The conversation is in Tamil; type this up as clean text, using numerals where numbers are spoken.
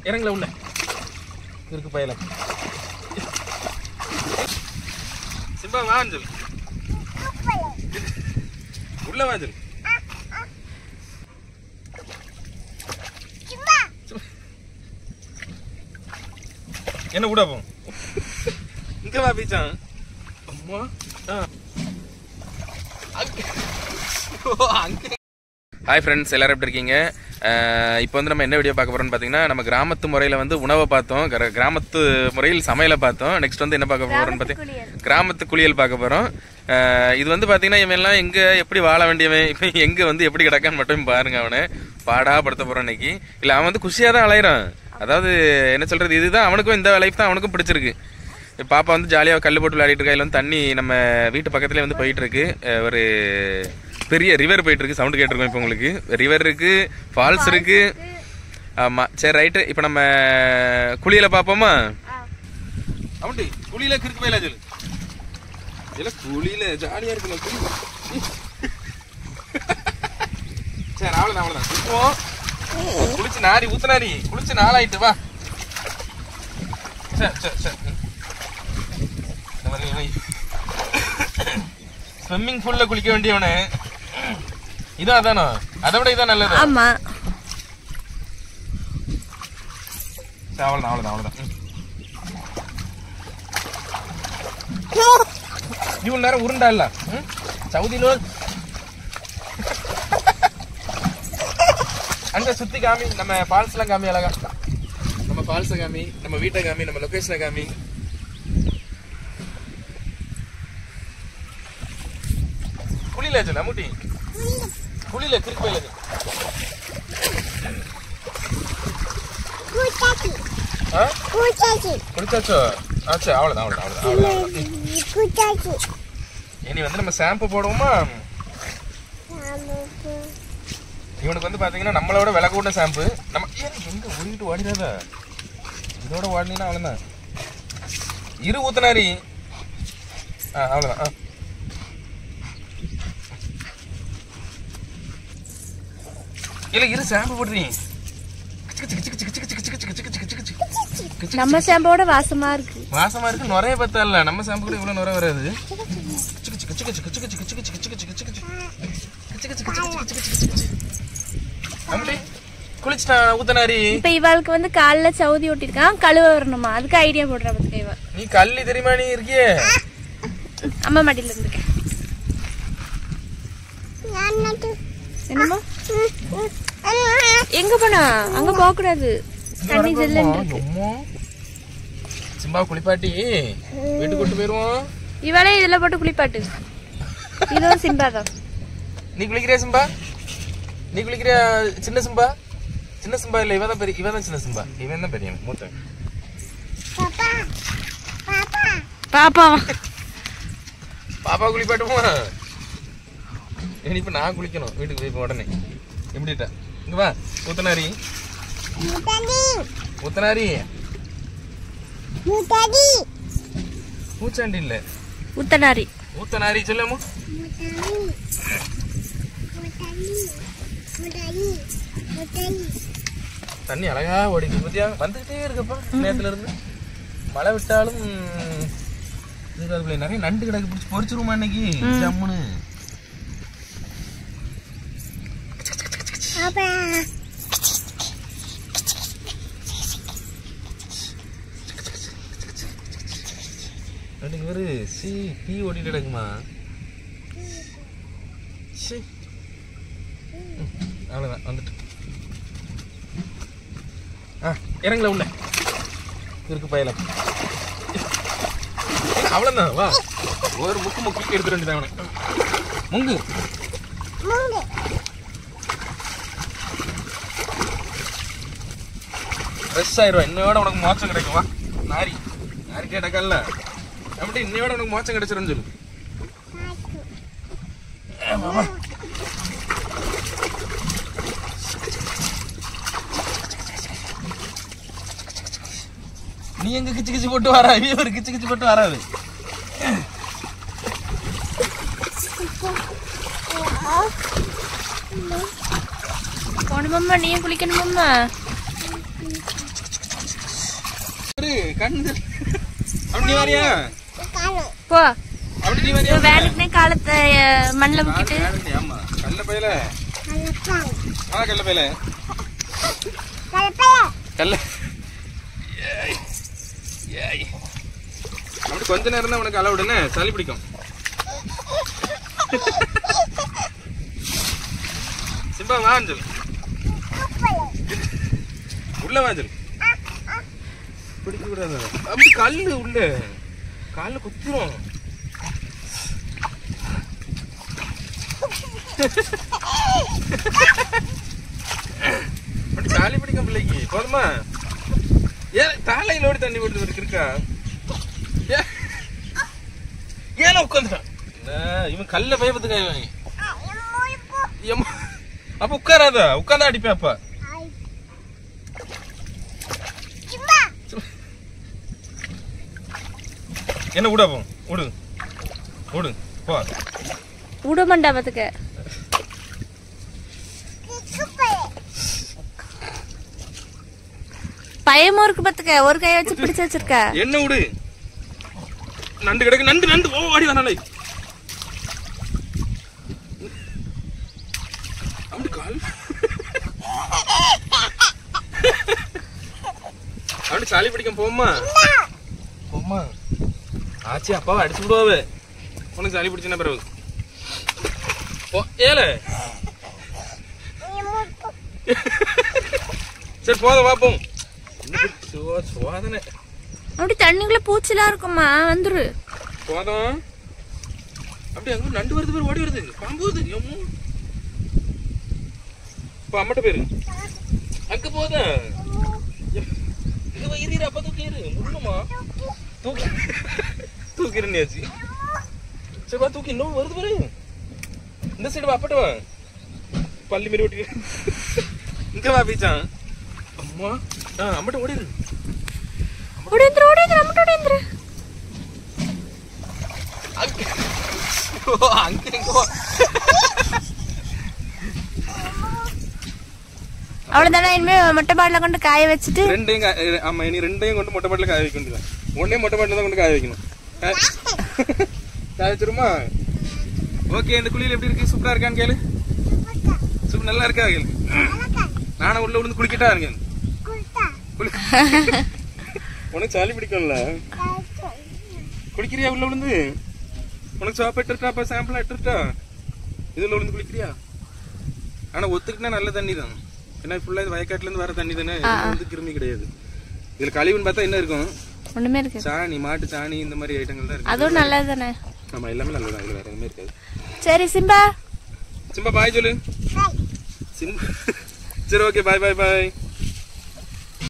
இறங்கல உள்ள இருக்கு பயல. சிம்பா வாஞ்சல் உள்ள வாஞ்சல். என்ன கூட போ இங்க வா பீச்சான். அம்மா ஹாய் ஃப்ரெண்ட்ஸ், எல்லாரும் எப்படி இருக்கீங்க? இப்போ வந்து நம்ம என்ன வீடியோ பார்க்க போகிறோம்னு பார்த்தீங்கன்னா, நம்ம கிராமத்து முறையில் வந்து உணவை பார்த்தோம், கிராமத்து முறையில் சமையலை பார்த்தோம். நெக்ஸ்ட் வந்து என்ன பார்க்க போகிறோம்னு பார்த்தீங்கன்னா, கிராமத்து குளியல் பார்க்க போகிறோம். இது வந்து பார்த்தீங்கன்னா, இவன்லாம் எங்கே எப்படி வாழ வேண்டியவன், இப்போ எங்கே வந்து எப்படி கிடக்கான்னு மட்டும் பாருங்க. அவனை பாடா படுத்த போகிறான் இன்னைக்கு. இல்லை, அவன் வந்து குஷியாக தான் அலையிறான். அதாவது என்ன சொல்கிறது, இதுதான் அவனுக்கும், இந்த லைஃப் தான் அவனுக்கும் பிடிச்சிருக்கு. பாப்பா வந்து ஜாலியாக கல் போட்டு விளையாடிட்டு இருக்கா. இல்லை வந்து தண்ணி நம்ம வீட்டு பக்கத்துலேயே வந்து போயிட்டு இருக்கு. ஒரு பெரிய ரிவர் போயிட்டு இருக்கு. சவுண்ட் கேட்டிருக்கோம். இப்போ உங்களுக்கு ரிவர் இருக்கு, ஃபால்ஸ் இருக்கு. ஆமா, சரி ரைட்டு. இப்போ நம்ம குளியல பார்ப்போமா? அவன்ட்டு குளியல கிறுக்கு போயில சொல்லு. இல்லை குளியல ஜாலியா இருக்குல்ல. சரி, அவ்வளோதான் இப்போ குளிச்சு நாரி ஊத்துனாரி குளிச்சு நாளாயிட்டு வா. சரி சரி சரி. ஸ்விம்மிங் பூல்ல குளிக்க வேண்டியவனே இதான். அதானோ? அதை விட இதான் நல்லது. ஆமா, அவ்வளவுதான். இவ்வளவு நேரம் உருண்டா இல்ல சவுதியில அங்க சுத்தி காமி. நம்ம ஃபால்ஸ் எல்லாம் காமி, அழகா நம்ம ஃபால்ஸை காமி, நம்ம வீட்டை காமி, நம்ம லொகேஷனை காமி. குளியில சொல்ல மூட்டி குளியில கிறுக்கு போயில குளிச்சாச்சோ? ஆச்சு, அவ்வளவுதான். இனி வந்து நம்ம ஷாம்பு போடுவோமா? இவனுக்கு வந்து பாத்தீங்கன்னா நம்மளோட விலை கூட்ட ஷாம்பு. நம்ம எங்க ஓடிட்டு ஓடிடாத, இதோட ஓடினா அவ்வளவுதான். இரு ஊத்தனாரி. அவ்வளவுதான். இல்ல இரு ஷாம்பு போடுறீங்க. நம்ம ஷாம்போட வாசமா இருக்கு. வாசமா இருக்கு, நுரைய பத்தல. நம்ம ஷாம்பு கூட இவ்வளவு நுரை வராது. குளிச்சுட்டா ஊத்தனாரி. இப்ப இவளுக்கு வந்து கால்ல சவுதி ஒட்டிருக்கான், கழுவ வரணுமா? அதுக்கு ஐடியா போடுற பத்தி இவ. நீ கள்ளி தெரியுமா? நீ இருக்கியே அம்மா மடியில இருந்துக்க. என்னமா எங்க போனா? அங்க போக கூடாது, தண்ணி ஜில்லுன்னு. சிம்பா குளிப்பாட்டி வீட்டுக்கு கொண்டு போயிருவோம். இவளே இதுல போட்டு குளிப்பாட்டு. இதுவும் சிம்பா தான். நீ குளிக்கிறியா சிம்பா? நீ குளிக்கிறியா? சின்ன சிம்பா? சின்ன சிம்பா இல்ல, இவன் தான் பெரிய. இவன் தான் சின்ன சிம்பா. இவன் தான் பெரிய மூத்த. பாப்பா பாப்பா குளிப்பாட்டுமா? இப்ப நான் குளிக்கணும் வீட்டுக்கு போய் உடனே. எப்படிட்டா இங்க வா ஊத்தனாரி. ஊத்தனாரி பூச்சாண்டி இல்ல, ஊத்தனாரி. ஊத்தனாரி சொல்லமு. தண்ணி அழகா ஓடிக்கு பத்தியா வந்துகிட்டே இருக்கப்பா. நேரத்துல இருந்து மழை விட்டாலும் நிறைய நண்டு கிடக்கு. பிடிச்சி பொறிச்சிருமா இன்னைக்கு ஜம்முன்னு. ஒரு பீ ஓட்டிட்டு கிடக்குமா? அவ்வளவுதான் வந்துட்டு. இறங்கல உள்ள இருக்கு பயல. அவ்வளவுதான் வா. ஒரு முக்கி எடுத்துட்டு வந்துட்டாங்க. முங்கு ஃப்ரெஷ் ஆயிடுவா. இன்னையோட உனக்கு மோச்சம் கிடைக்கும். வா நாரி நாரி கேட்டக்கல்ல அப்படி இன்னையோட உனக்கு மோச்சம் கிடைச்சிருன்னு சொல்லு. நீ எங்க கிச்சு கிச்சு போட்டு வர? ஒரு கிச்சு கிச்சு போட்டு வராது. போணுமாம்மா? நீயும் குளிக்கணுமாம்மா? கண்ணு அப்படி நீ வரியா போ அப்படி நீ வரியா வேலைக்குனே காலத்தை மண்ணில் முக்கிட்டு. ஆமா கல்ல பையில கல்ல பையில கல்ல அப்படி கொஞ்ச நேரம் தான் உனக்கு அளவுடனே சளி பிடிக்கும். சிம்பா வாஞ்சல் உள்ள வாஞ்சல் பிடிக்க கூடாது. அப்படி கல்லு உள்ள கால குத்துரும். அப்படி சளி பிடிக்கும் பிள்ளைக்கு போதுமா? ஏன் தாளையிலோடு தண்ணி போட்டு இருக்கா? ஏன் உட்காந்துட்டான் இவன் கல்ல பயப்பத்துக்காய். அப்ப உட்காராத உட்கார்ந்தா அடிப்பேன். அப்ப என்ன விட போ விடு விடு போ விட மாட்டா பாத்துக்க. பயமும் இருக்கு பாத்துக்க. ஒரு கையை வச்சு பிடிச்சு வச்சிருக்க. என்ன விடு நண்டு கிடக்கு. நண்டு நண்டு ஓ வாடி வந்தாலே அப்படி கால் அப்படி சளி பிடிக்கும். போமா போமா ஆச்சி அப்பாவை அடிச்சு விடுவாவே உனக்கு சளி பிடிச்சுன்னா பிறகு. ஏல சரி போத பாப்போம். சோதனை அப்படி தண்ணிக்குள்ள பூச்சிலாம் இருக்குமா வந்துரு. போதும் அப்படி அங்க நண்டு வருது பேர் ஓடி வருது. பாம்பு வருது. இப்ப அம்மட்ட பேரு அங்க போத அப்ப தூக்கிடு முள்ளுமா தூக்கி தூக்கிருந்தாச்சு. சரிப்பா தூக்கி இன்னும் வருது பாரு. இந்த சைடு வா அப்பட்ட வா பள்ளி மாரி ஓட்டி இங்க வா பீச்சான். அம்மா அம்மட்ட ஓடிடு ஓடிந்துரு ஓடிந்துரு அம்மட்ட ஓடிந்துரு. அவ்வளவுதானே. இனிமே மொட்டை பாட்டில கொண்டு காய வச்சுட்டு ரெண்டையும் ஆமா இனி ரெண்டையும் கொண்டு மொட்டை பாட்டில காய வைக்கணும். ஒன்னே மொட்டை பாட்டில தான் கொண்டு காய வைக்கணும். காய வச்சிருமா? ஓகே இந்த குளியல் எப்படி இருக்கு? சூப்பரா இருக்கான்னு கேளு. சூப்பர் நல்லா இருக்கா கேளு. நானும் உள்ள விழுந்து குளிக்கிட்டா இருக்கேன். உனக்கு சளி பிடிக்கும்ல குளிக்கிறியா? உள்ள விழுந்து உனக்கு சோப்பு எடுத்துட்டா அப்ப சாம்பிளா எடுத்துட்டா இதுல விழுந்து குளிக்கிறியா? ஆனா ஒத்துக்கிட்டா நல்ல தண்ணி தான். ஏன்னா ஃபுல்லா இது வயக்காட்டுல இருந்து வர தண்ணி தானே. வந்து கிருமி கிடையாது. இதுல கழிவுன்னு பார்த்தா என்ன இருக்கும்? ஒண்ணுமே இருக்கு. சாணி மாட்டு சாணி இந்த மாதிரி ஐட்டங்கள் தான் இருக்கு. அதுவும் நல்லது தானே. ஆமா எல்லாமே நல்லதான். இதுல வேற எதுவுமே இருக்காது. சரி சிம்பா சிம்பா பாய் சொல்லு. சிம்பா சரி ஓகே பாய் பாய் பாய்.